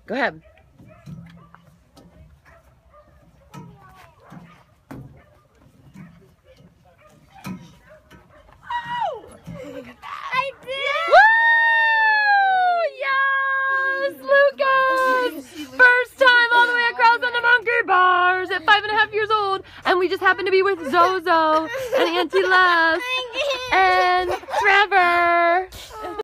Go ahead. I did! Woo! Yes! Lucas! First time all the way across on the monkey bars at 5.5 years old. And we just happened to be with Zozo and Auntie Les and Trevor.